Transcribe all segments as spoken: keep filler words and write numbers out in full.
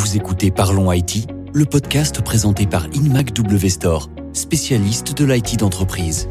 Vous écoutez Parlons I T, le podcast présenté par Inmac W Store, spécialiste de l'I T d'entreprise.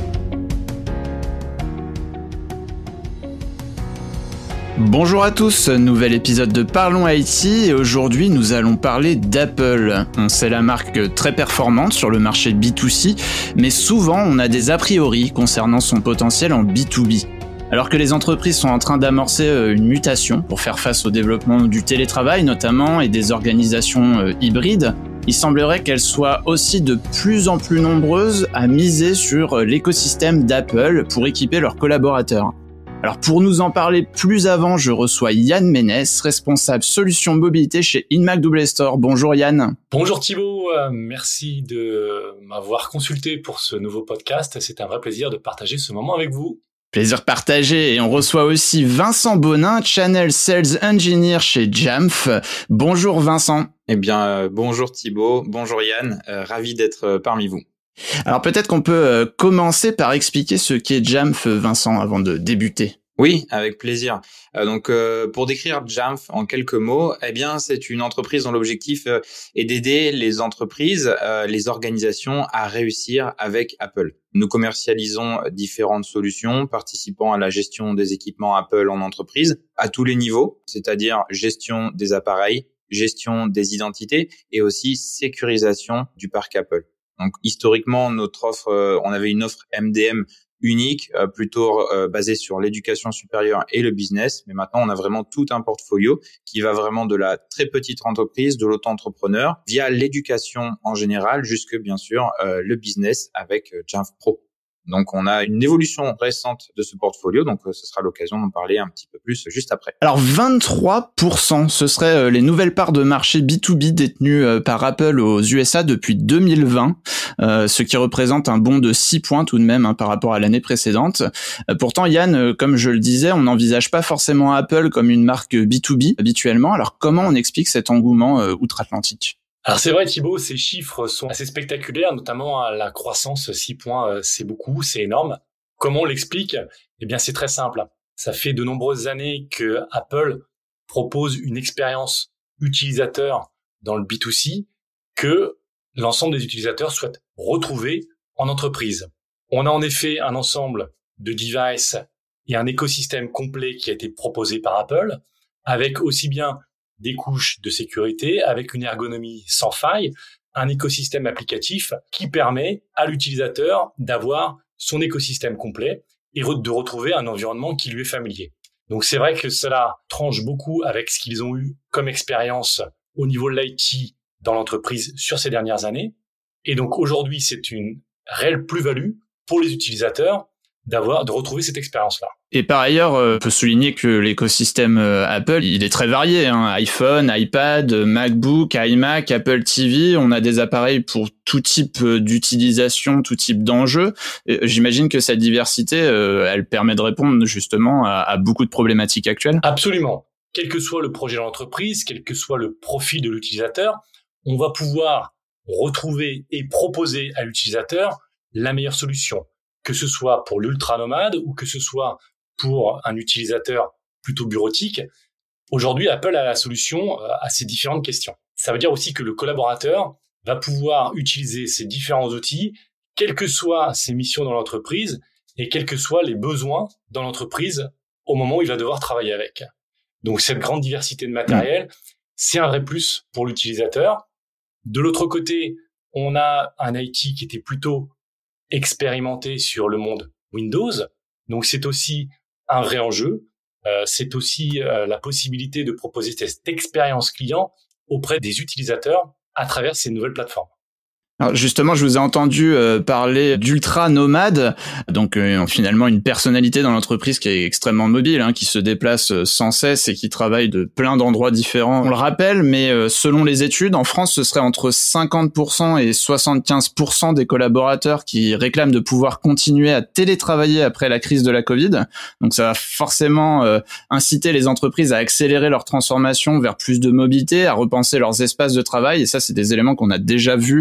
Bonjour à tous, nouvel épisode de Parlons I T et aujourd'hui nous allons parler d'Apple. On sait la marque très performante sur le marché B deux C, mais souvent on a des a priori concernant son potentiel en B deux B. Alors que les entreprises sont en train d'amorcer une mutation pour faire face au développement du télétravail notamment et des organisations hybrides, il semblerait qu'elles soient aussi de plus en plus nombreuses à miser sur l'écosystème d'Apple pour équiper leurs collaborateurs. Alors pour nous en parler plus avant, je reçois Yann Ménès, responsable solutions mobilité chez Inmac W Store. Bonjour Yann. Bonjour Thibaut, euh, merci de m'avoir consulté pour ce nouveau podcast. C'est un vrai plaisir de partager ce moment avec vous. Plaisir partagé, et on reçoit aussi Vincent Bonin, Channel Sales Engineer chez Jamf. Bonjour Vincent. Eh bien, euh, bonjour Thibaut, bonjour Yann, euh, ravi d'être euh, parmi vous. Alors peut-être qu'on peut euh, commencer par expliquer ce qu'est Jamf, Vincent, avant de débuter. Oui, avec plaisir. Euh, donc, euh, pour décrire Jamf en quelques mots, eh bien, c'est une entreprise dont l'objectif euh, est d'aider les entreprises, euh, les organisations à réussir avec Apple. Nous commercialisons différentes solutions participant à la gestion des équipements Apple en entreprise à tous les niveaux, c'est-à-dire gestion des appareils, gestion des identités et aussi sécurisation du parc Apple. Donc, historiquement, notre offre, euh, on avait une offre M D M unique, euh, plutôt euh, basée sur l'éducation supérieure et le business. Mais maintenant, on a vraiment tout un portfolio qui va vraiment de la très petite entreprise, de l'auto-entrepreneur, via l'éducation en général, jusque bien sûr euh, le business avec euh, Jamf Pro. Donc, on a une évolution récente de ce portfolio, donc euh, ce sera l'occasion d'en parler un petit peu plus juste après. Alors, vingt-trois pour cent, ce seraient euh, les nouvelles parts de marché B deux B détenues euh, par Apple aux U S A depuis deux mille vingt, euh, ce qui représente un bond de six points tout de même hein, par rapport à l'année précédente. Euh, pourtant, Yann, euh, comme je le disais, on n'envisage pas forcément Apple comme une marque B deux B habituellement. Alors, comment on explique cet engouement euh, outre-Atlantique ? Alors c'est vrai Thibaut, ces chiffres sont assez spectaculaires, notamment à la croissance, six points, c'est beaucoup, c'est énorme. Comment on l'explique ? Eh bien c'est très simple. Ça fait de nombreuses années que Apple propose une expérience utilisateur dans le B deux C que l'ensemble des utilisateurs souhaitent retrouver en entreprise. On a en effet un ensemble de devices et un écosystème complet qui a été proposé par Apple, avec aussi bien des couches de sécurité, avec une ergonomie sans faille, un écosystème applicatif qui permet à l'utilisateur d'avoir son écosystème complet et de retrouver un environnement qui lui est familier. Donc c'est vrai que cela tranche beaucoup avec ce qu'ils ont eu comme expérience au niveau de l'I T dans l'entreprise sur ces dernières années. Et donc aujourd'hui, c'est une réelle plus-value pour les utilisateurs d'avoir, de retrouver cette expérience-là. Et par ailleurs, euh, on peut souligner que l'écosystème euh, Apple, il est très varié, hein. iPhone, iPad, MacBook, iMac, Apple T V, on a des appareils pour tout type d'utilisation, tout type d'enjeux. Et j'imagine que cette diversité, euh, elle permet de répondre justement à, à beaucoup de problématiques actuelles. Absolument. Quel que soit le projet de l'entreprise, quel que soit le profil de l'utilisateur, on va pouvoir retrouver et proposer à l'utilisateur la meilleure solution. Que ce soit pour l'ultra-nomade ou que ce soit pour un utilisateur plutôt bureautique, aujourd'hui, Apple a la solution à ces différentes questions. Ça veut dire aussi que le collaborateur va pouvoir utiliser ces différents outils, quelles que soient ses missions dans l'entreprise et quels que soient les besoins dans l'entreprise au moment où il va devoir travailler avec. Donc, cette grande diversité de matériel, c'est un vrai plus pour l'utilisateur. De l'autre côté, on a un I T qui était plutôt expérimenté sur le monde Windows. Donc, c'est aussi un vrai enjeu. Euh, c'est aussi euh, la possibilité de proposer cette expérience client auprès des utilisateurs à travers ces nouvelles plateformes. Alors justement, je vous ai entendu euh, parler d'ultra nomade, donc euh, finalement une personnalité dans l'entreprise qui est extrêmement mobile, hein, qui se déplace euh, sans cesse et qui travaille de plein d'endroits différents. On le rappelle, mais euh, selon les études, en France, ce serait entre cinquante pour cent et soixante-quinze pour cent des collaborateurs qui réclament de pouvoir continuer à télétravailler après la crise de la Covid. Donc ça va forcément euh, inciter les entreprises à accélérer leur transformation vers plus de mobilité, à repenser leurs espaces de travail. Et ça, c'est des éléments qu'on a déjà vus euh,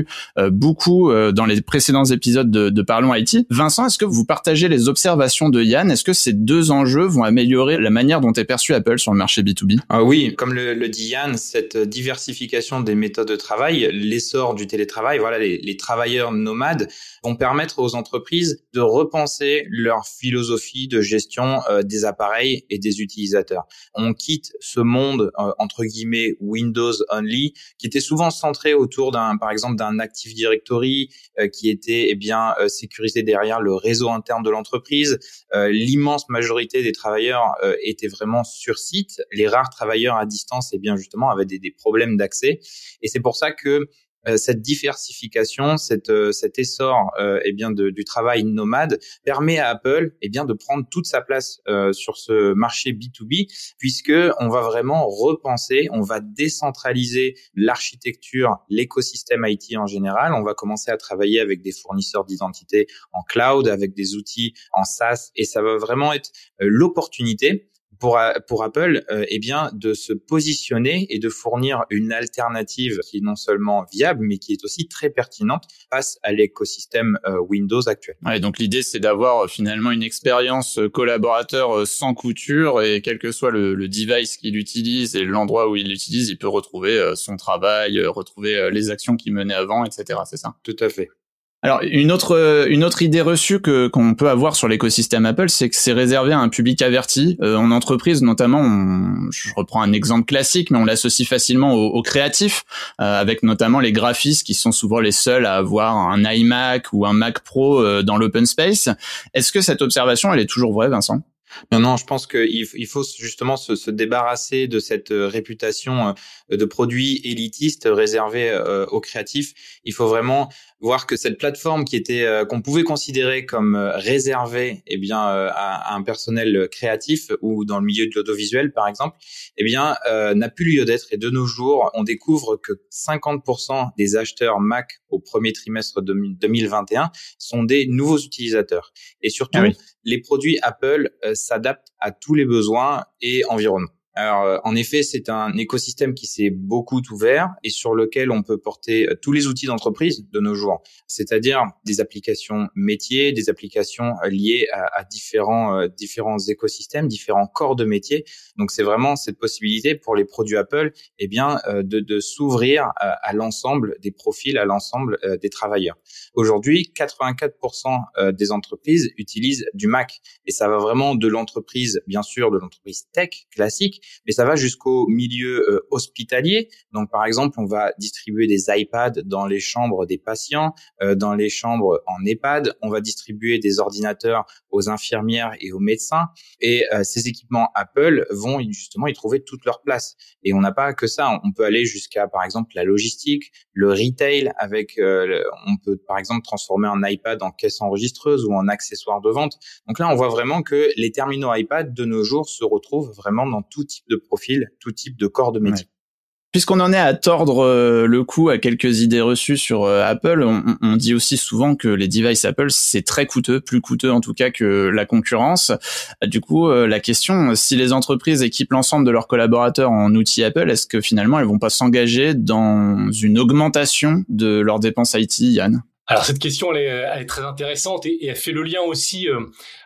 beaucoup euh, dans les précédents épisodes de, de Parlons I T. Vincent, est-ce que vous partagez les observations de Yann? Est-ce que ces deux enjeux vont améliorer la manière dont est perçu Apple sur le marché B deux B? Ah oui, comme le, le dit Yann, cette diversification des méthodes de travail, l'essor du télétravail, voilà, les, les travailleurs nomades vont permettre aux entreprises de repenser leur philosophie de gestion euh, des appareils et des utilisateurs. On quitte ce monde euh, entre guillemets Windows only qui était souvent centré autour d'un, par exemple, d'un Active Directory euh, qui était eh bien euh, sécurisé derrière le réseau interne de l'entreprise. Euh, l'immense majorité des travailleurs euh, étaient vraiment sur site. Les rares travailleurs à distance, eh bien justement, avaient des, des problèmes d'accès. Et c'est pour ça que Euh, cette diversification, cette, euh, cet essor euh, eh bien de, du travail nomade permet à Apple eh bien de prendre toute sa place euh, sur ce marché B deux B, puisque on va vraiment repenser, on va décentraliser l'architecture, l'écosystème I T en général. On va commencer à travailler avec des fournisseurs d'identité en cloud, avec des outils en SaaS, et ça va vraiment être euh, l'opportunité pour pour Apple euh, eh bien de se positionner et de fournir une alternative qui est non seulement viable mais qui est aussi très pertinente face à l'écosystème euh, Windows actuel. Ouais, donc l'idée c'est d'avoir euh, finalement une expérience collaborateur euh, sans couture, et quel que soit le, le device qu'il utilise et l'endroit où il l'utilise, il peut retrouver euh, son travail, euh, retrouver euh, les actions qu'il menait avant, et cetera. C'est ça? Tout à fait. Alors, une autre une autre idée reçue que qu'on peut avoir sur l'écosystème Apple, c'est que c'est réservé à un public averti. Euh, en entreprise, notamment, on, je reprends un exemple classique, mais on l'associe facilement aux, aux créatifs, euh, avec notamment les graphistes qui sont souvent les seuls à avoir un iMac ou un Mac Pro euh, dans l'open space. Est-ce que cette observation, elle est toujours vraie, Vincent? Non, non, je pense qu'il il faut justement se, se débarrasser de cette réputation de produit élitiste réservé euh, aux créatifs. Il faut vraiment voir que cette plateforme qui était euh, qu'on pouvait considérer comme euh, réservée eh bien euh, à, à un personnel créatif ou dans le milieu de l'audiovisuel par exemple, eh bien euh, n'a plus lieu d'être. Et de nos jours, on découvre que cinquante pour cent des acheteurs Mac au premier trimestre de deux mille vingt et un sont des nouveaux utilisateurs. Et surtout, ah oui. les produits Apple euh, s'adaptent à tous les besoins et environnements. Alors, euh, en effet, c'est un écosystème qui s'est beaucoup ouvert et sur lequel on peut porter euh, tous les outils d'entreprise de nos jours, c'est-à-dire des applications métiers, des applications euh, liées à, à différents euh, différents écosystèmes, différents corps de métier. Donc, c'est vraiment cette possibilité pour les produits Apple, eh bien, euh, de, de s'ouvrir à, à l'ensemble des profils, à l'ensemble euh, des travailleurs. Aujourd'hui, quatre-vingt-quatre pour cent euh, des entreprises utilisent du Mac, et ça va vraiment de l'entreprise, bien sûr, de l'entreprise tech classique, mais ça va jusqu'au milieu euh, hospitalier. Donc, par exemple, on va distribuer des iPads dans les chambres des patients, euh, dans les chambres en EHPAD. On va distribuer des ordinateurs aux infirmières et aux médecins. Et euh, ces équipements Apple vont justement y trouver toute leur place. Et on n'a pas que ça. On peut aller jusqu'à, par exemple, la logistique, le retail. Avec, euh, le, on peut, par exemple, transformer un iPad en caisse enregistreuse ou en accessoire de vente. Donc là, on voit vraiment que les terminaux iPad de nos jours se retrouvent vraiment dans tout type de profil, tout type de corps de métier. Ouais. Puisqu'on en est à tordre euh, le cou à quelques idées reçues sur euh, Apple, on, on dit aussi souvent que les devices Apple, c'est très coûteux, plus coûteux en tout cas que la concurrence. Du coup, euh, la question, si les entreprises équipent l'ensemble de leurs collaborateurs en outils Apple, est-ce que finalement elles vont pas s'engager dans une augmentation de leurs dépenses I T, Yann? Alors cette question, elle est, elle est très intéressante et, et elle fait le lien aussi euh,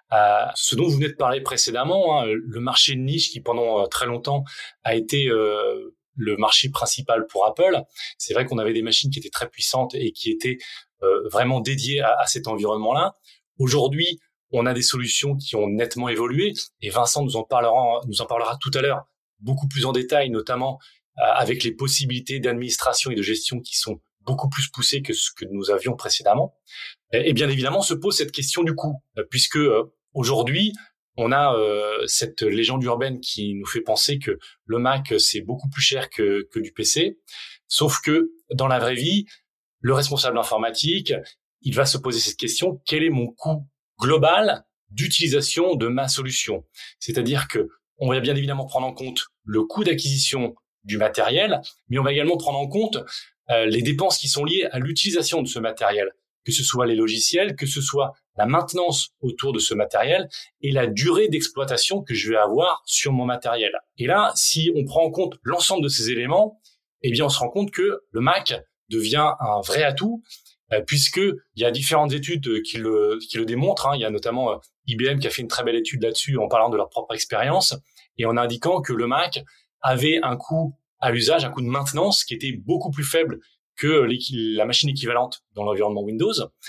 à ce dont vous venez de parler précédemment, hein, le marché de niche qui pendant euh, très longtemps a été euh, le marché principal pour Apple. C'est vrai qu'on avait des machines qui étaient très puissantes et qui étaient euh, vraiment dédiées à, à cet environnement-là. Aujourd'hui, on a des solutions qui ont nettement évolué et Vincent nous en parlera, nous en parlera tout à l'heure beaucoup plus en détail, notamment euh, avec les possibilités d'administration et de gestion qui sont beaucoup plus poussées que ce que nous avions précédemment. Et bien évidemment, se pose cette question du coût, puisque euh, aujourd'hui, on a euh, cette légende urbaine qui nous fait penser que le Mac, c'est beaucoup plus cher que, que du P C. Sauf que dans la vraie vie, le responsable informatique, il va se poser cette question: quel est mon coût global d'utilisation de ma solution? C'est-à-dire que on va bien évidemment prendre en compte le coût d'acquisition du matériel, mais on va également prendre en compte euh, les dépenses qui sont liées à l'utilisation de ce matériel, que ce soit les logiciels, que ce soit la maintenance autour de ce matériel et la durée d'exploitation que je vais avoir sur mon matériel. Et là, si on prend en compte l'ensemble de ces éléments, eh bien, on se rend compte que le Mac devient un vrai atout euh, puisque il y a différentes études qui le, qui le démontrent. Hein. Il y a notamment euh, I B M qui a fait une très belle étude là-dessus en parlant de leur propre expérience et en indiquant que le Mac avait un coût à l'usage, un coût de maintenance qui était beaucoup plus faible que la machine équivalente dans l'environnement Windows.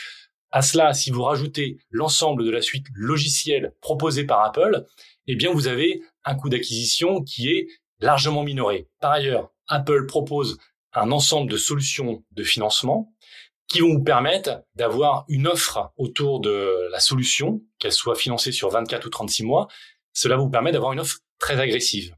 À cela, si vous rajoutez l'ensemble de la suite logicielle proposée par Apple, eh bien, vous avez un coût d'acquisition qui est largement minoré. Par ailleurs, Apple propose un ensemble de solutions de financement qui vont vous permettre d'avoir une offre autour de la solution, qu'elle soit financée sur vingt-quatre ou trente-six mois. Cela vous permet d'avoir une offre très agressive.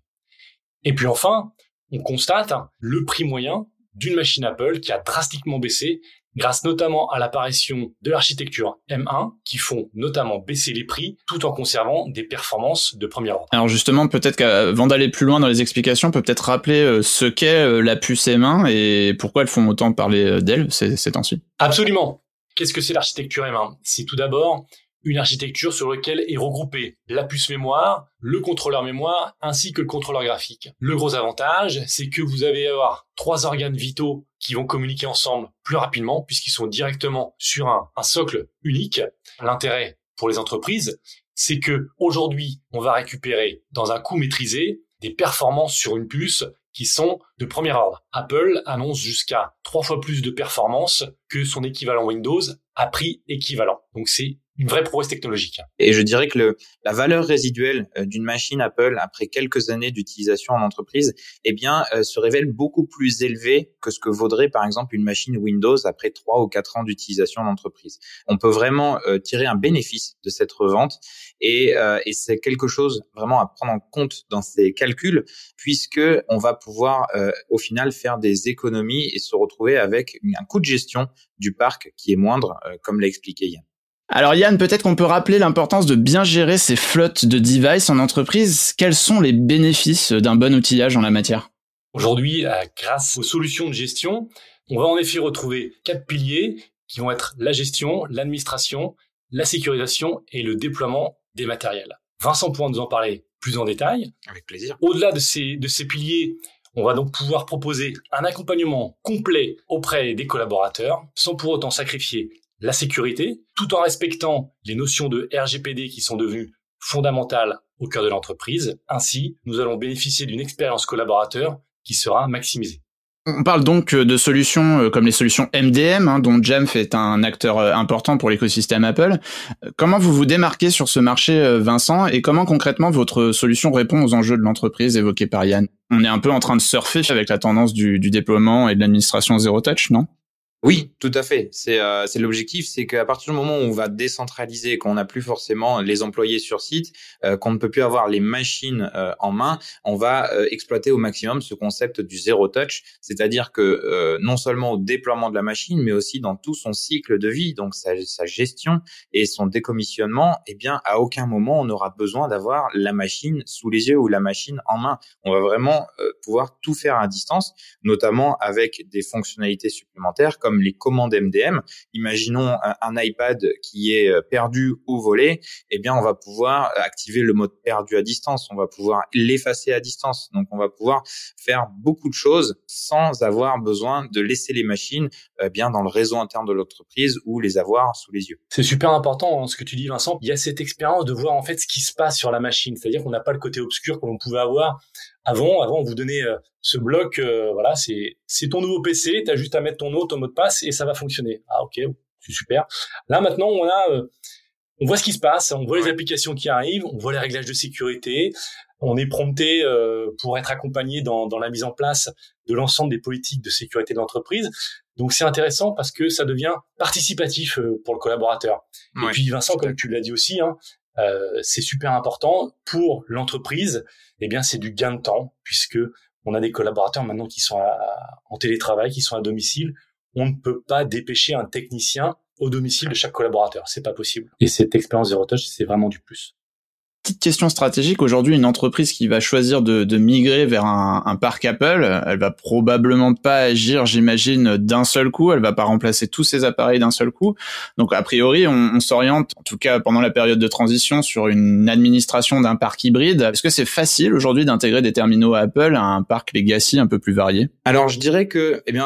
Et puis enfin, on constate le prix moyen d'une machine Apple qui a drastiquement baissé grâce notamment à l'apparition de l'architecture M un qui font notamment baisser les prix tout en conservant des performances de premier ordre. Alors justement, peut-être qu'avant d'aller plus loin dans les explications, on peut peut-être rappeler ce qu'est la puce M un et pourquoi elles font autant parler d'elle ces, ces temps-ci. Absolument. Qu'est-ce que c'est l'architecture M un ? C'est tout d'abord une architecture sur laquelle est regroupée la puce mémoire, le contrôleur mémoire, ainsi que le contrôleur graphique. Le gros avantage, c'est que vous allez avoir trois organes vitaux qui vont communiquer ensemble plus rapidement, puisqu'ils sont directement sur un, un socle unique. L'intérêt pour les entreprises, c'est que aujourd'hui, on va récupérer dans un coût maîtrisé des performances sur une puce qui sont de premier ordre. Apple annonce jusqu'à trois fois plus de performances que son équivalent Windows à prix équivalent. Donc c'est une vraie prouesse technologique. Et je dirais que le, la valeur résiduelle d'une machine Apple après quelques années d'utilisation en entreprise, eh bien, euh, se révèle beaucoup plus élevée que ce que vaudrait par exemple une machine Windows après trois ou quatre ans d'utilisation en entreprise. On peut vraiment euh, tirer un bénéfice de cette revente et, euh, et c'est quelque chose vraiment à prendre en compte dans ces calculs puisque on va pouvoir euh, au final faire des économies et se retrouver avec un coût de gestion du parc qui est moindre, euh, comme l'a expliqué Yann. Alors Yann, peut-être qu'on peut rappeler l'importance de bien gérer ces flottes de devices en entreprise. Quels sont les bénéfices d'un bon outillage en la matière ? Aujourd'hui, grâce aux solutions de gestion, on va en effet retrouver quatre piliers qui vont être la gestion, l'administration, la sécurisation et le déploiement des matériels. Vincent pourra nous en parler plus en détail. Avec plaisir. Au-delà de ces, de ces piliers, on va donc pouvoir proposer un accompagnement complet auprès des collaborateurs sans pour autant sacrifier la sécurité, tout en respectant les notions de R G P D qui sont devenues fondamentales au cœur de l'entreprise. Ainsi, nous allons bénéficier d'une expérience collaborateur qui sera maximisée. On parle donc de solutions comme les solutions M D M, hein, dont Jamf est un acteur important pour l'écosystème Apple. Comment vous vous démarquez sur ce marché, Vincent, et comment concrètement votre solution répond aux enjeux de l'entreprise évoqués par Yann ? On est un peu en train de surfer avec la tendance du, du déploiement et de l'administration zéro touch, non ? Oui, tout à fait. C'est euh, c'est l'objectif, c'est qu'à partir du moment où on va décentraliser, qu'on n'a plus forcément les employés sur site, euh, qu'on ne peut plus avoir les machines euh, en main, on va euh, exploiter au maximum ce concept du zero touch, c'est-à-dire que euh, non seulement au déploiement de la machine, mais aussi dans tout son cycle de vie, donc sa, sa gestion et son décommissionnement, eh bien à aucun moment on n'aura besoin d'avoir la machine sous les yeux ou la machine en main. On va vraiment euh, pouvoir tout faire à distance, notamment avec des fonctionnalités supplémentaires comme comme les commandes M D M. Imaginons un, un iPad qui est perdu ou volé, eh bien, on va pouvoir activer le mode perdu à distance. On va pouvoir l'effacer à distance. Donc, on va pouvoir faire beaucoup de choses sans avoir besoin de laisser les machines eh bien dans le réseau interne de l'entreprise ou les avoir sous les yeux. C'est super important hein, ce que tu dis, Vincent. Il y a cette expérience de voir en fait ce qui se passe sur la machine. C'est-à-dire qu'on n'a pas le côté obscur que l'on pouvait avoir avant. Avant, on vous donnait euh, ce bloc. Euh, voilà, c'est c'est ton nouveau P C. T'as juste à mettre ton nom, ton mot de passe et ça va fonctionner. Ah ok, c'est super. Là maintenant, on a, euh, on voit ce qui se passe. On voit les applications qui arrivent. On voit les réglages de sécurité. On est prompté euh, pour être accompagné dans dans la mise en place de l'ensemble des politiques de sécurité de l'entreprise. Donc c'est intéressant parce que ça devient participatif euh, pour le collaborateur. Ouais, et puis Vincent, comme tu l'as dit aussi, hein, euh, c'est super important pour l'entreprise. Eh bien, c'est du gain de temps puisque on a des collaborateurs maintenant qui sont à, en télétravail, qui sont à domicile. On ne peut pas dépêcher un technicien au domicile de chaque collaborateur, c'est pas possible. Et cette expérience Zero Touch, c'est vraiment du plus. Petite question stratégique, aujourd'hui, une entreprise qui va choisir de, de migrer vers un, un parc Apple, elle va probablement pas agir, j'imagine, d'un seul coup, elle va pas remplacer tous ses appareils d'un seul coup. Donc, a priori, on, on s'oriente, en tout cas pendant la période de transition, sur une administration d'un parc hybride. Est-ce que c'est facile aujourd'hui d'intégrer des terminaux Apple à un parc legacy un peu plus varié ? Alors, je dirais que, eh bien,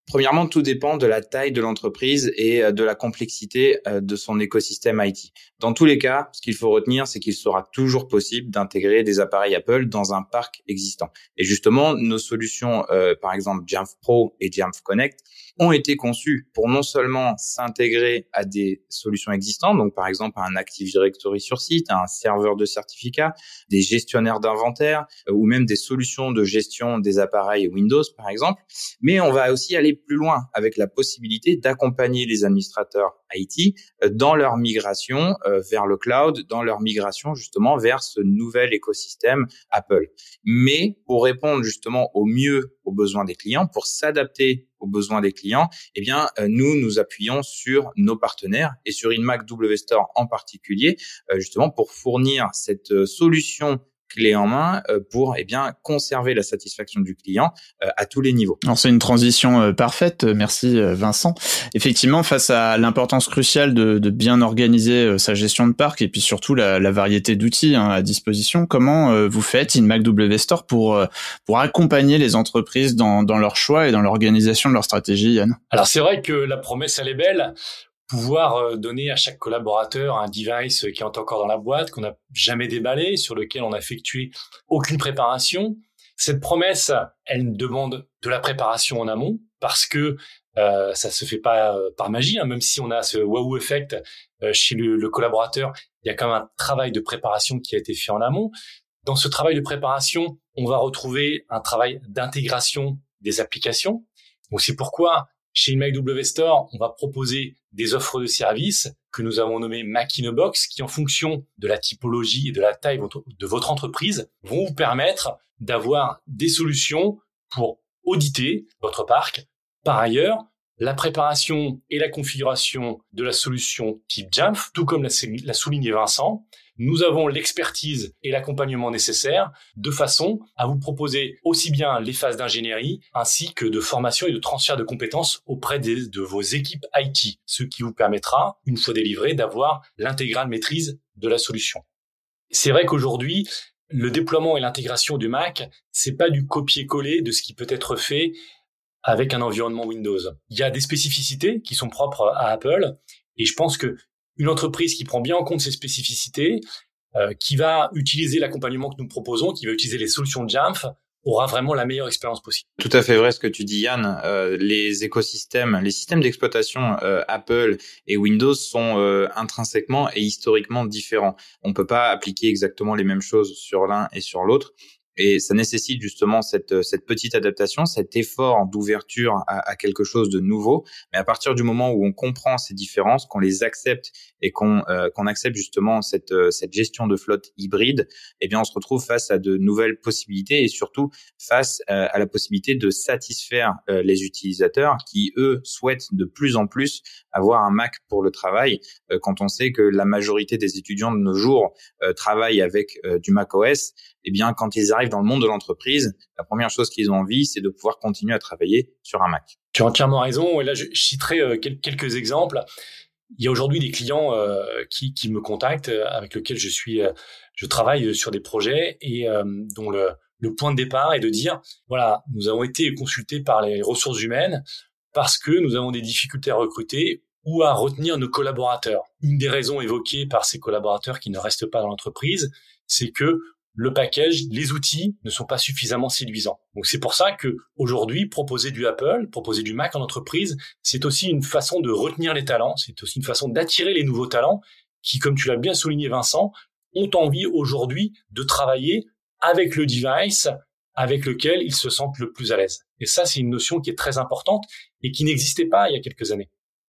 Premièrement, tout dépend de la taille de l'entreprise et de la complexité de son écosystème I T. Dans tous les cas, ce qu'il faut retenir, c'est qu'il sera toujours possible d'intégrer des appareils Apple dans un parc existant. Et justement, nos solutions, euh, par exemple Jamf Pro et Jamf Connect, ont été conçues pour non seulement s'intégrer à des solutions existantes, donc par exemple à un Active Directory sur site, à un serveur de certificats, des gestionnaires d'inventaire euh, ou même des solutions de gestion des appareils Windows, par exemple, mais on va aussi aller plus loin avec la possibilité d'accompagner les administrateurs I T dans leur migration vers le cloud, dans leur migration justement vers ce nouvel écosystème Apple. Mais pour répondre justement au mieux aux besoins des clients, pour s'adapter aux besoins des clients, eh bien nous nous appuyons sur nos partenaires et sur Inmac W Store en particulier, justement pour fournir cette solution clé en main pour eh bien conserver la satisfaction du client à tous les niveaux. Alors c'est une transition parfaite, merci Vincent. Effectivement, face à l'importance cruciale de, de bien organiser sa gestion de parc et puis surtout la, la variété d'outils hein, à disposition, comment vous faites Inmac W Store pour pour accompagner les entreprises dans dans leur choix et dans l'organisation de leur stratégie, Yann? Alors c'est vrai que la promesse elle est belle. Pouvoir donner à chaque collaborateur un device qui est encore dans la boîte, qu'on n'a jamais déballé, sur lequel on n'a effectué aucune préparation. Cette promesse, elle demande de la préparation en amont parce que euh, ça se fait pas euh, par magie, hein, même si on a ce wow effect euh, chez le, le collaborateur, il y a quand même un travail de préparation qui a été fait en amont. Dans ce travail de préparation, on va retrouver un travail d'intégration des applications. Donc c'est pourquoi chez Inmac W Store, on va proposer des offres de services que nous avons nommées Mac in a Box, qui en fonction de la typologie et de la taille de votre entreprise, vont vous permettre d'avoir des solutions pour auditer votre parc. Par ailleurs, la préparation et la configuration de la solution type Jamf, tout comme l'a souligné Vincent, nous avons l'expertise et l'accompagnement nécessaires de façon à vous proposer aussi bien les phases d'ingénierie ainsi que de formation et de transfert de compétences auprès des, de vos équipes I T, ce qui vous permettra, une fois délivré, d'avoir l'intégrale maîtrise de la solution. C'est vrai qu'aujourd'hui, le déploiement et l'intégration du Mac, c'est pas du copier-coller de ce qui peut être fait avec un environnement Windows. Il y a des spécificités qui sont propres à Apple et je pense que une entreprise qui prend bien en compte ces spécificités, euh, qui va utiliser l'accompagnement que nous proposons, qui va utiliser les solutions de Jamf, aura vraiment la meilleure expérience possible. Tout à fait vrai ce que tu dis, Yann. Euh, les écosystèmes, les systèmes d'exploitation euh, Apple et Windows sont euh, intrinsèquement et historiquement différents. On peut pas appliquer exactement les mêmes choses sur l'un et sur l'autre. Et ça nécessite justement cette cette petite adaptation, cet effort d'ouverture à, à quelque chose de nouveau. Mais à partir du moment où on comprend ces différences, qu'on les accepte et qu'on euh, qu'on accepte justement cette cette gestion de flotte hybride, eh bien on se retrouve face à de nouvelles possibilités et surtout face euh, à la possibilité de satisfaire euh, les utilisateurs qui eux souhaitent de plus en plus avoir un Mac pour le travail. Euh, quand on sait que la majorité des étudiants de nos jours euh, travaillent avec euh, du macOS, eh bien, quand ils arrivent dans le monde de l'entreprise, la première chose qu'ils ont envie, c'est de pouvoir continuer à travailler sur un Mac. Tu as entièrement raison. Et là, je citerai euh, quelques exemples. Il y a aujourd'hui des clients euh, qui, qui me contactent, euh, avec lesquels je suis, euh, je travaille sur des projets et euh, dont le, le point de départ est de dire, voilà, nous avons été consultés par les ressources humaines parce que nous avons des difficultés à recruter ou à retenir nos collaborateurs. Une des raisons évoquées par ces collaborateurs qui ne restent pas dans l'entreprise, c'est que le package, les outils ne sont pas suffisamment séduisants. Donc c'est pour ça que aujourd'hui, proposer du Apple, proposer du Mac en entreprise, c'est aussi une façon de retenir les talents, c'est aussi une façon d'attirer les nouveaux talents qui, comme tu l'as bien souligné Vincent, ont envie aujourd'hui de travailler avec le device avec lequel ils se sentent le plus à l'aise. Et ça, c'est une notion qui est très importante et qui n'existait pas il y a quelques années.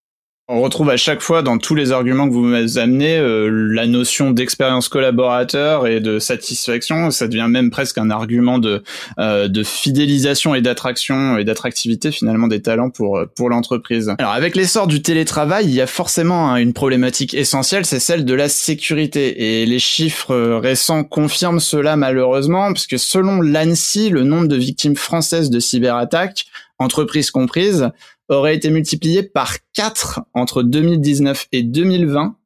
On retrouve à chaque fois dans tous les arguments que vous m'avez amenés euh, la notion d'expérience collaborateur et de satisfaction. Ça devient même presque un argument de euh, de fidélisation et d'attraction et d'attractivité finalement des talents pour pour l'entreprise. Alors avec l'essor du télétravail, il y a forcément hein, une problématique essentielle, c'est celle de la sécurité. Et les chiffres récents confirment cela malheureusement, parce que selon l'ANSSI, le nombre de victimes françaises de cyberattaques, entreprises comprises, aurait été multiplié par quatre entre deux mille dix-neuf et deux mille vingt,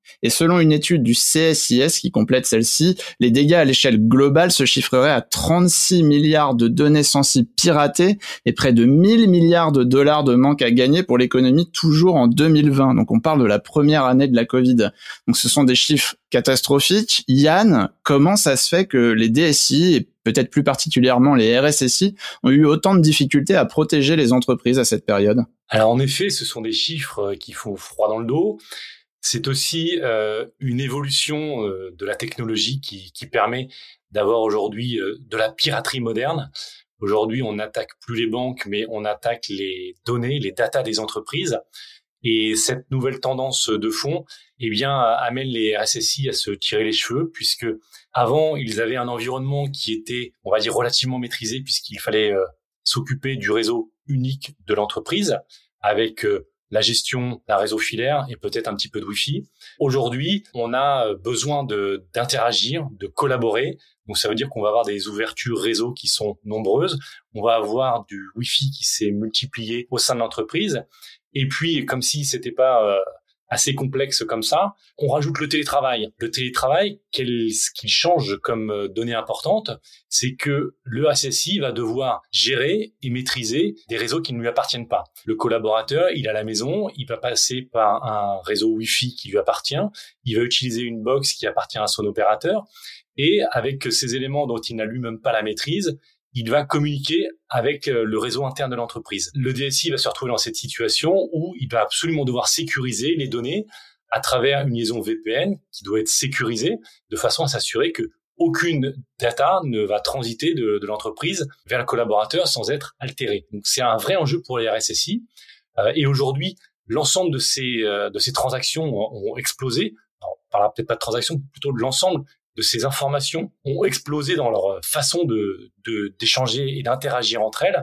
Et selon une étude du C S I S qui complète celle-ci, les dégâts à l'échelle globale se chiffreraient à trente-six milliards de données sensibles piratées et près de mille milliards de dollars de manque à gagner pour l'économie toujours en deux mille vingt. Donc on parle de la première année de la Covid. Donc ce sont des chiffres catastrophiques. Yann, comment ça se fait que les D S I et peut-être plus particulièrement les R S S I ont eu autant de difficultés à protéger les entreprises à cette période? Alors en effet, ce sont des chiffres qui font froid dans le dos. C'est aussi euh, une évolution euh, de la technologie qui, qui permet d'avoir aujourd'hui euh, de la piraterie moderne. Aujourd'hui, on n'attaque plus les banques, mais on attaque les données, les datas des entreprises. Et cette nouvelle tendance de fond, eh bien, amène les R S S I à se tirer les cheveux, puisque avant, ils avaient un environnement qui était, on va dire, relativement maîtrisé, puisqu'il fallait euh, s'occuper du réseau unique de l'entreprise, avec euh, la gestion d'un réseau filaire et peut-être un petit peu de Wi-Fi. Aujourd'hui, on a besoin de, d'interagir, de collaborer. Donc, ça veut dire qu'on va avoir des ouvertures réseau qui sont nombreuses. On va avoir du Wi-Fi qui s'est multiplié au sein de l'entreprise. Et puis, comme si c'était pas euh, assez complexe comme ça, on rajoute le télétravail. Le télétravail, quel, ce qu'il change comme euh, donnée importante, c'est que le R S S I va devoir gérer et maîtriser des réseaux qui ne lui appartiennent pas. Le collaborateur, il est à la maison, il va passer par un réseau Wi-Fi qui lui appartient, il va utiliser une box qui appartient à son opérateur, et avec ces éléments dont il n'a lui-même pas la maîtrise, il va communiquer avec le réseau interne de l'entreprise. Le D S I va se retrouver dans cette situation où il va absolument devoir sécuriser les données à travers une liaison V P N qui doit être sécurisée de façon à s'assurer que aucune data ne va transiter de, de l'entreprise vers le collaborateur sans être altérée. Donc c'est un vrai enjeu pour les R S S I. Euh, et aujourd'hui, l'ensemble de ces, euh, de ces transactions ont, ont explosé. Alors, on parlera peut-être pas de transactions, plutôt de l'ensemble de ces informations ont explosé dans leur façon de, de, d'échanger et d'interagir entre elles.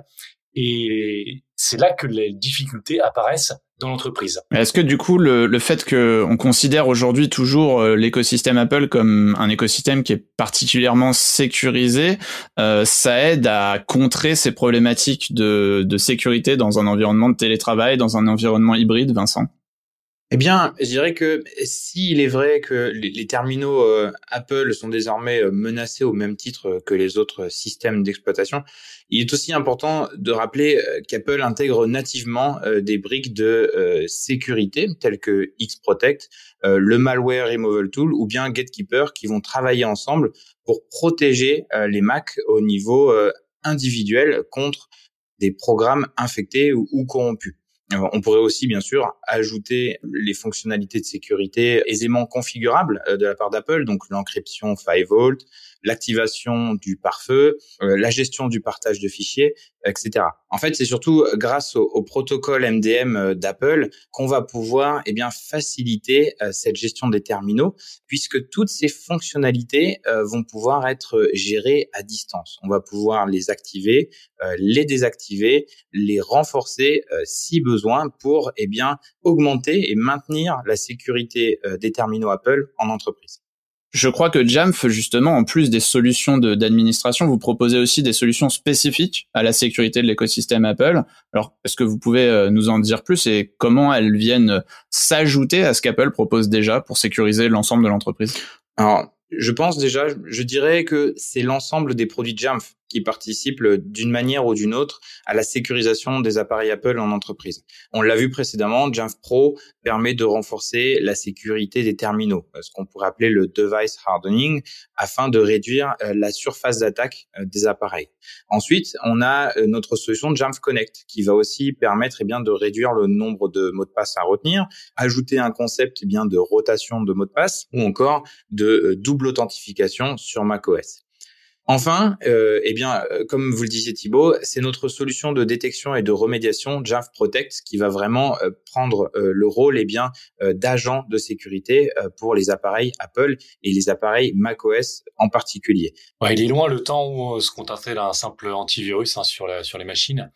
Et c'est là que les difficultés apparaissent dans l'entreprise. Est-ce que du coup, le, le fait qu'on considère aujourd'hui toujours euh, l'écosystème Apple comme un écosystème qui est particulièrement sécurisé, euh, ça aide à contrer ces problématiques de, de sécurité dans un environnement de télétravail, dans un environnement hybride, Vincent? Eh bien, je dirais que s'il est vrai que les, les terminaux euh, Apple sont désormais euh, menacés au même titre que les autres systèmes d'exploitation, il est aussi important de rappeler euh, qu'Apple intègre nativement euh, des briques de euh, sécurité telles que X-Protect, euh, le Malware Removal Tool ou bien Gatekeeper qui vont travailler ensemble pour protéger euh, les Mac au niveau euh, individuel contre des programmes infectés ou, ou corrompus. On pourrait aussi, bien sûr, ajouter les fonctionnalités de sécurité aisément configurables de la part d'Apple, donc l'encryption five volt, l'activation du pare-feu, euh, la gestion du partage de fichiers, et cetera. En fait, c'est surtout grâce au, au protocole M D M d'Apple qu'on va pouvoir eh bien faciliter euh, cette gestion des terminaux, puisque toutes ces fonctionnalités euh, vont pouvoir être gérées à distance. On va pouvoir les activer, euh, les désactiver, les renforcer euh, si besoin pour eh bien augmenter et maintenir la sécurité euh, des terminaux Apple en entreprise. Je crois que Jamf, justement, en plus des solutions de, d'administration, vous proposez aussi des solutions spécifiques à la sécurité de l'écosystème Apple. Alors, est-ce que vous pouvez nous en dire plus et comment elles viennent s'ajouter à ce qu'Apple propose déjà pour sécuriser l'ensemble de l'entreprise? Alors, je pense déjà, je dirais que c'est l'ensemble des produits Jamf qui participent d'une manière ou d'une autre à la sécurisation des appareils Apple en entreprise. On l'a vu précédemment, Jamf Pro permet de renforcer la sécurité des terminaux, ce qu'on pourrait appeler le device hardening, afin de réduire la surface d'attaque des appareils. Ensuite, on a notre solution Jamf Connect qui va aussi permettre eh bien, de réduire le nombre de mots de passe à retenir, ajouter un concept eh bien, de rotation de mots de passe ou encore de double authentification sur macOS. Enfin, euh, eh bien, euh, comme vous le disiez Thibaut, c'est notre solution de détection et de remédiation Jamf Protect qui va vraiment euh, prendre euh, le rôle eh bien euh, d'agent de sécurité euh, pour les appareils Apple et les appareils macOS en particulier. Ouais, il est loin le temps où on se contentait d'un simple antivirus hein, sur la, sur les machines.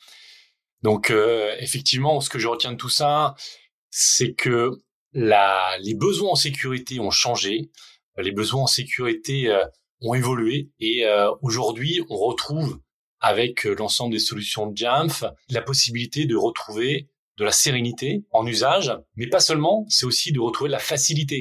Donc, euh, effectivement, ce que je retiens de tout ça, c'est que la, les besoins en sécurité ont changé. Les besoins en sécurité euh, ont évolué et euh, aujourd'hui, on retrouve avec euh, l'ensemble des solutions de Jamf la possibilité de retrouver de la sérénité en usage, mais pas seulement, c'est aussi de retrouver de la facilité.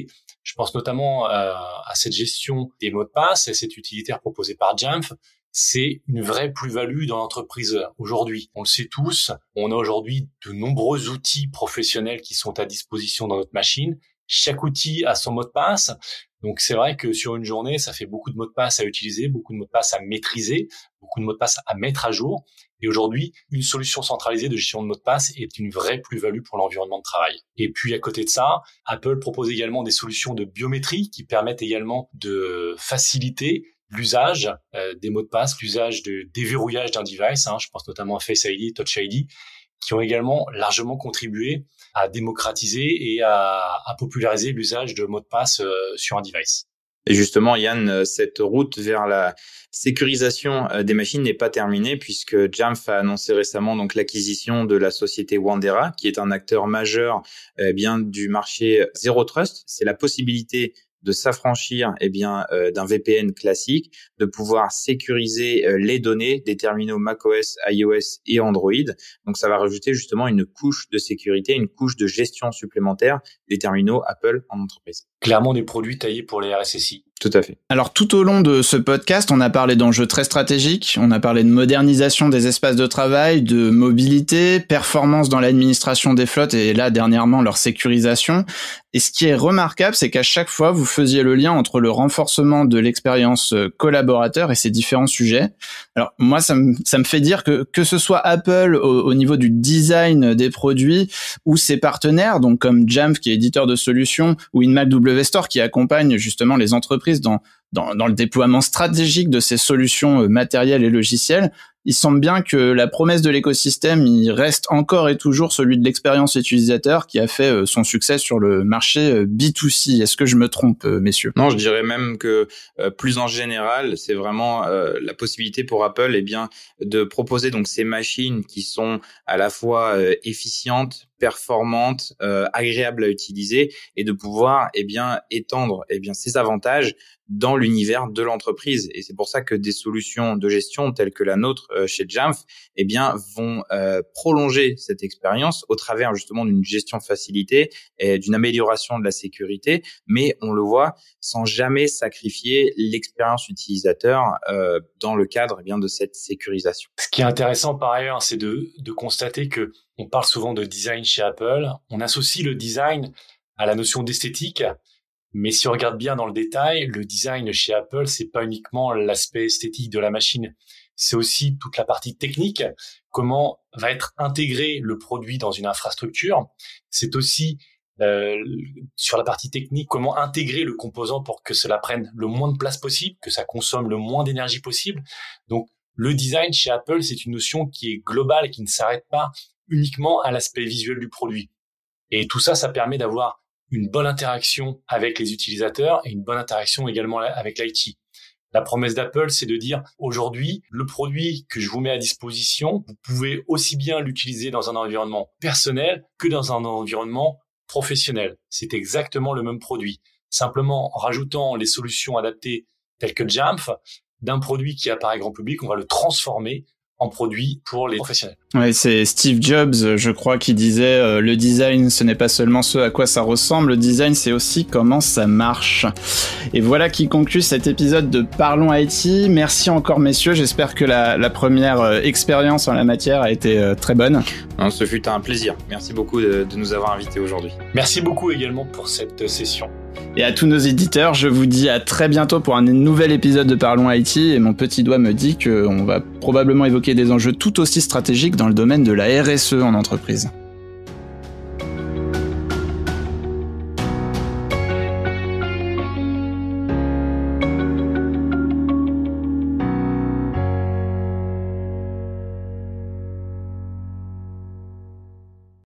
Je pense notamment à, à cette gestion des mots de passe et cet utilitaire proposé par Jamf. C'est une vraie plus-value dans l'entreprise aujourd'hui. On le sait tous, on a aujourd'hui de nombreux outils professionnels qui sont à disposition dans notre machine. Chaque outil a son mot de passe. Donc c'est vrai que sur une journée, ça fait beaucoup de mots de passe à utiliser, beaucoup de mots de passe à maîtriser, beaucoup de mots de passe à mettre à jour. Et aujourd'hui, une solution centralisée de gestion de mots de passe est une vraie plus-value pour l'environnement de travail. Et puis à côté de ça, Apple propose également des solutions de biométrie qui permettent également de faciliter l'usage euh, des mots de passe, l'usage de déverrouillage d'un device, hein, je pense notamment à Face I D, Touch I D, qui ont également largement contribué à démocratiser et à, à populariser l'usage de mots de passe euh, sur un device. Et justement, Yann, cette route vers la sécurisation des machines n'est pas terminée puisque Jamf a annoncé récemment donc l'acquisition de la société Wandera, qui est un acteur majeur eh bien du marché Zero Trust. C'est la possibilité de s'affranchir eh bien euh, d'un V P N classique, de pouvoir sécuriser euh, les données des terminaux macOS, iOS et Android. Donc ça va rajouter justement une couche de sécurité, une couche de gestion supplémentaire des terminaux Apple en entreprise. Clairement des produits taillés pour les R S S I. Tout à fait. Alors tout au long de ce podcast, on a parlé d'enjeux très stratégiques, on a parlé de modernisation des espaces de travail, de mobilité, performance dans l'administration des flottes et là dernièrement leur sécurisation. Et ce qui est remarquable, c'est qu'à chaque fois, vous faisiez le lien entre le renforcement de l'expérience collaborateur et ces différents sujets. Alors moi, ça me, ça me fait dire que que ce soit Apple au, au niveau du design des produits ou ses partenaires, donc comme Jamf qui est éditeur de solutions ou InMac Store qui accompagne justement les entreprises Dans, dans, dans le déploiement stratégique de ces solutions matérielles et logicielles, il semble bien que la promesse de l'écosystème, il reste encore et toujours celui de l'expérience utilisateur qui a fait son succès sur le marché B deux C. Est-ce que je me trompe, messieurs? Non, je dirais même que euh, plus en général, c'est vraiment euh, la possibilité pour Apple eh bien, de proposer donc ces machines qui sont à la fois euh, efficientes, performantes, euh, agréables à utiliser et de pouvoir eh bien étendre eh bien ces avantages dans l'univers de l'entreprise. Et c'est pour ça que des solutions de gestion telles que la nôtre euh, chez Jamf eh bien vont euh, prolonger cette expérience au travers justement d'une gestion facilitée et d'une amélioration de la sécurité, mais on le voit sans jamais sacrifier l'expérience utilisateur euh, dans le cadre eh bien de cette sécurisation. Ce qui est intéressant par ailleurs, c'est de de constater que on parle souvent de design chez Apple, on associe le design à la notion d'esthétique. Mais si on regarde bien dans le détail, le design chez Apple, c'est pas uniquement l'aspect esthétique de la machine. C'est aussi toute la partie technique. Comment va être intégré le produit dans une infrastructure. C'est aussi, euh, sur la partie technique, comment intégrer le composant pour que cela prenne le moins de place possible, que ça consomme le moins d'énergie possible. Donc, le design chez Apple, c'est une notion qui est globale et qui ne s'arrête pas uniquement à l'aspect visuel du produit. Et tout ça, ça permet d'avoir une bonne interaction avec les utilisateurs et une bonne interaction également avec l'I T. La promesse d'Apple, c'est de dire aujourd'hui, le produit que je vous mets à disposition, vous pouvez aussi bien l'utiliser dans un environnement personnel que dans un environnement professionnel. C'est exactement le même produit. Simplement, en rajoutant les solutions adaptées telles que Jamf, d'un produit qui apparaît grand public, on va le transformer en produit pour les professionnels. Ouais, c'est Steve Jobs, je crois, qui disait euh, le design, ce n'est pas seulement ce à quoi ça ressemble, le design, c'est aussi comment ça marche. Et voilà qui conclut cet épisode de Parlons I T. Merci encore, messieurs. J'espère que la, la première euh, expérience en la matière a été euh, très bonne. Non, ce fut un plaisir. Merci beaucoup de, de nous avoir invités aujourd'hui. Merci beaucoup également pour cette session. Et à tous nos éditeurs, je vous dis à très bientôt pour un nouvel épisode de Parlons I T. Et mon petit doigt me dit qu'on va probablement évoquer des enjeux tout aussi stratégiques dans le domaine de la R S E en entreprise.